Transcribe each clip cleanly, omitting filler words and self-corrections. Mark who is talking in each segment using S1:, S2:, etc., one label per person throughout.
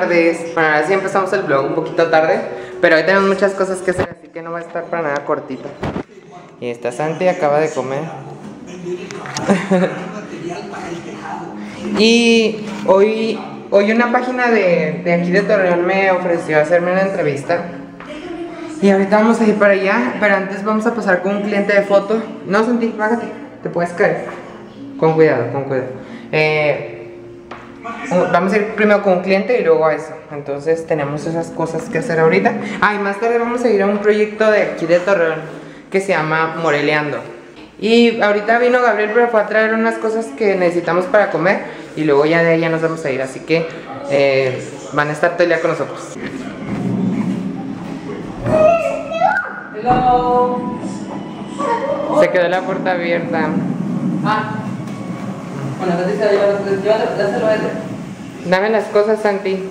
S1: tardes. Bueno, ahora sí empezamos el vlog un poquito tarde, pero hoy tenemos muchas cosas que hacer, así que no va a estar para nada cortito. Y esta Santi acaba de comer. Y hoy una página de aquí de Torreón me ofreció hacerme una entrevista. Y ahorita vamos a ir para allá, pero antes vamos a pasar con un cliente de foto. No, Santi, bájate, te puedes caer. Con cuidado, con cuidado. Vamos a ir primero con un cliente y luego a eso. Entonces tenemos esas cosas que hacer ahorita. Y más tarde vamos a ir a un proyecto de aquí de Torreón que se llama Moreleando. Y ahorita vino Gabriel, pero fue a traer unas cosas que necesitamos para comer. Y luego ya de ahí ya nos vamos a ir, así que van a estar todo el día con nosotros.
S2: Hello.
S1: Se quedó la puerta abierta.
S2: Bueno, Santi se va a llevar dáselo a él.
S1: Dame las cosas, Santi.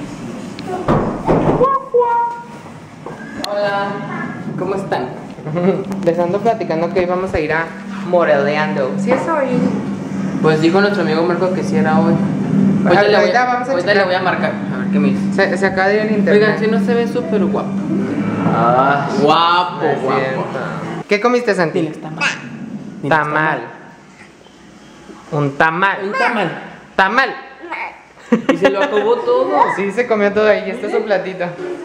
S2: Hola. ¿Cómo están?
S1: Les ando platicando que hoy vamos a ir a Moreleando. ¿Sí es hoy?
S2: Pues dijo nuestro amigo Marco que sí era hoy. Ahorita le voy a marcar. A ver qué me dice.
S1: Se acaba de ir el internet.
S2: Oigan, si no se ve súper guapo. Guapo, guapo.
S1: ¿Qué comiste, Santi?
S2: Diles tamal.
S1: Tamal. Un tamal.
S2: Un tamal.
S1: Tamal.
S2: Y se lo acabó todo.
S1: Sí, se comió todo ahí. Este es su platito.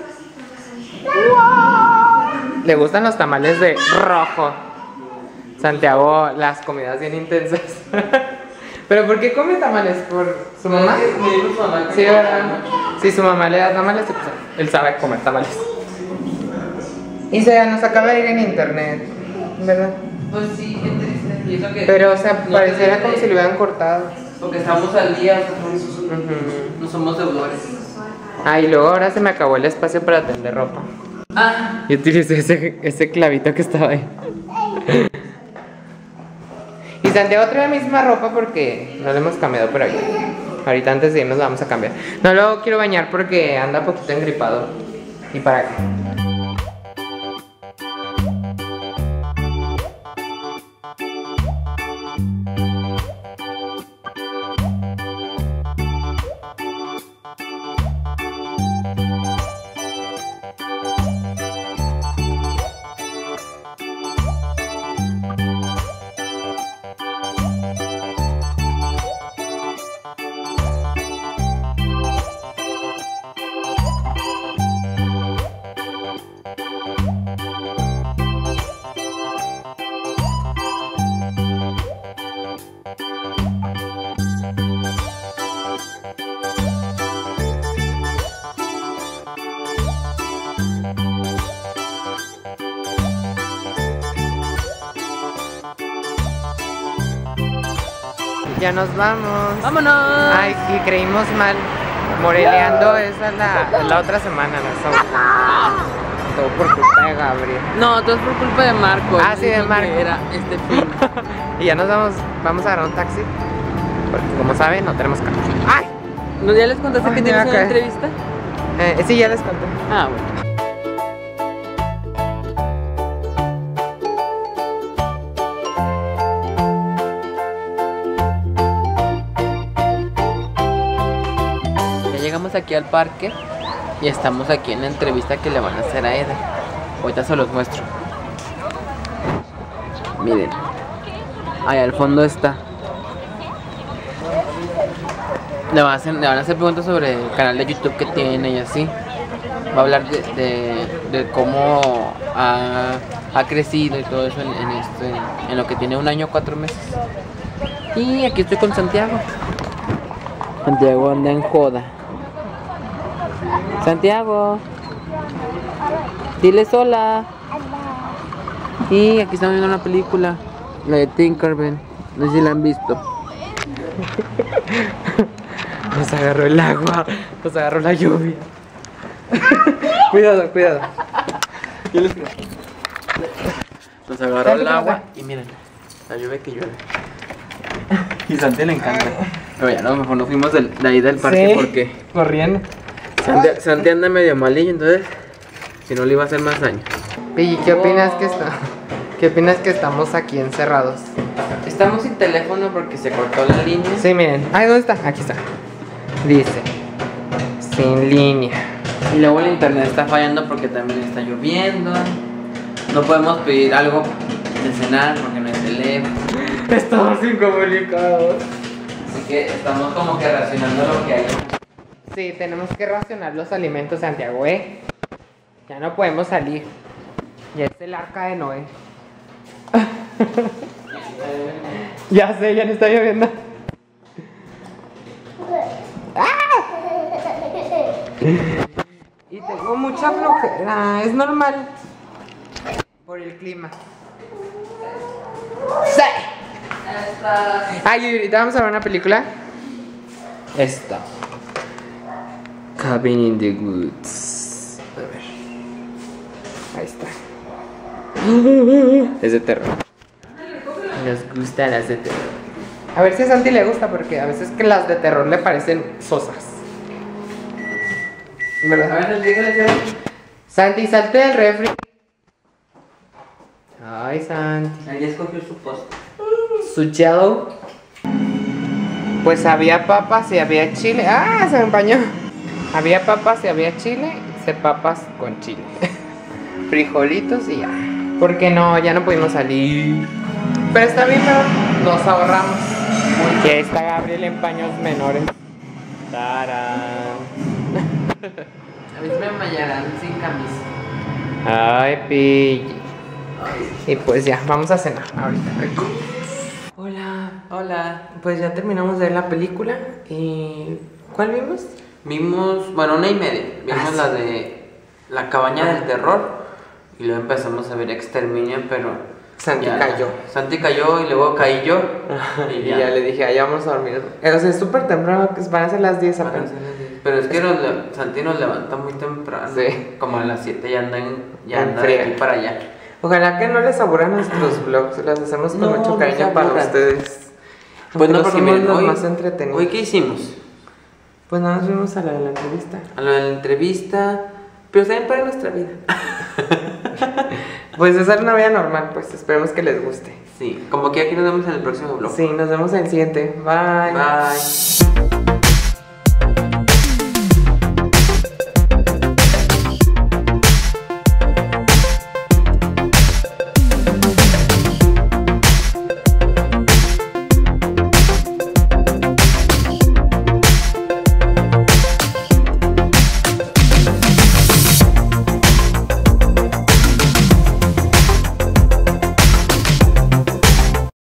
S1: Le gustan los tamales de rojo. Santiago, las comidas bien intensas. ¿Pero por qué come tamales? ¿Por su mamá?
S2: Me dijo su mamá.
S1: Sí, ¿verdad? Si su mamá le da tamales, pues él sabe comer tamales. Y se nos acaba de ir en internet, ¿verdad?
S2: Pues sí, qué triste. Y eso que
S1: Pero, o sea, pareciera como si lo hubieran cortado.
S2: Porque estamos al día, o sea, no somos deudores.
S1: Y luego ahora se me acabó el espacio para tender ropa. Y utilicé ese clavito que estaba ahí. Y Santiago trae la misma ropa porque no la hemos cambiado por aquí. Ahorita antes de irnos la vamos a cambiar. No lo quiero bañar porque anda un poquito engripado. ¿Y para qué? Ya nos vamos.
S2: ¡Vámonos!
S1: Y creímos mal. Moreleando es la otra semana, ¿no? Todo por culpa de Gabriel.
S2: No, todo es por culpa de Marco.
S1: Sí, de Marco.
S2: Era este fin.
S1: Y ya nos vamos a agarrar un taxi. Porque como saben, no tenemos carro.
S2: ¿No ya les contaste que tienes una entrevista?
S1: Sí, ya les conté.
S2: Bueno. Llegamos aquí al parque y estamos aquí en la entrevista que le van a hacer a Eder. Ahorita se los muestro. Miren, ahí al fondo está. Le van a hacer preguntas sobre el canal de YouTube que tiene y así. Va a hablar de cómo ha crecido y todo eso en lo que tiene 1 año 4 meses. Y aquí estoy con Santiago. Santiago anda en joda. Santiago, diles hola. Y aquí estamos viendo una película, la de Tinkerbell. No sé si la han visto.
S1: Nos agarró el agua, nos agarró la lluvia. Cuidado, cuidado.
S2: Nos agarró el agua y miren, la lluvia que llueve. Y Santi le encanta. Pero ya no, mejor nos fuimos de ahí del parque porque
S1: corriendo.
S2: Santi anda medio malillo, entonces si no le iba a hacer más daño.
S1: ¿Y qué opinas ¿Qué opinas que estamos aquí encerrados?
S2: Estamos sin teléfono porque se cortó la línea.
S1: Sí, miren. Ay, ¿dónde está? Aquí está. Dice: Sin línea.
S2: Y luego el internet está fallando porque también está lloviendo. No podemos pedir algo de cenar porque no hay teléfono.
S1: Estamos incomunicados.
S2: Así que estamos como que racionando lo que hay.
S1: Sí, tenemos que racionar los alimentos, Santiago, ¿eh? Ya no podemos salir. Ya es el arca de Noé. Ya sé, ya no está lloviendo. Y tengo mucha flojera, es normal. Por el clima. ¡Sí! Ay, ahorita vamos a ver una película. Esta. Cabin in the Woods. A ver. Ahí está. Es de terror. Nos gustan las de terror. A ver si a Santi le gusta, porque a veces que las de terror le parecen sosas. ¿Verdad?
S2: A ver, dígale.
S1: Santi, salte del refri. Ay, Santi.
S2: Ahí escogió su post.
S1: Su jello. Pues había papas y había chile. ¡Ah! Se me empañó. Había papas y había chile. Hice papas con chile. Frijolitos y ya. Porque no, ya no pudimos salir. Pero está bien, pero nos ahorramos. Y ahí está Gabriel en paños menores. ¡Tarán!
S2: A mí me mañarán sin camisa.
S1: Ay, Pilli. Y pues ya, vamos a cenar ahorita.
S2: Hola. Hola.
S1: Pues ya terminamos de ver la película. ¿Y cuál vimos?
S2: Vimos, bueno, 1:30. Vimos
S1: sí.
S2: la de La cabaña del terror. Y luego empezamos a ver Exterminio, pero
S1: Santi
S2: ya,
S1: cayó.
S2: Santi cayó y luego caí yo.
S1: Y ya le dije, ya vamos a dormir. O sea, es súper temprano, que van a ser las 10 apenas.
S2: Pero es que Santi nos levanta muy temprano.
S1: Sí.
S2: Como a las 7 ya anda
S1: En
S2: de
S1: friega.
S2: aquí para allá.
S1: Ojalá que no les aburran nuestros vlogs. Los hacemos con
S2: No,
S1: mucho
S2: no
S1: cariño
S2: se
S1: para
S2: aburran.
S1: ustedes.
S2: Pues no,
S1: Nosotros
S2: porque
S1: somos
S2: miren,
S1: los
S2: hoy,
S1: más entretenidos.
S2: ¿hoy qué hicimos?
S1: Pues nada, nos vimos a la de la entrevista.
S2: A lo de la entrevista. Pero también para nuestra vida.
S1: Pues esa es una vida normal, pues esperemos que les guste.
S2: Sí, como que aquí nos vemos en el próximo vlog.
S1: Sí, nos vemos en el siguiente. Bye.
S2: Bye.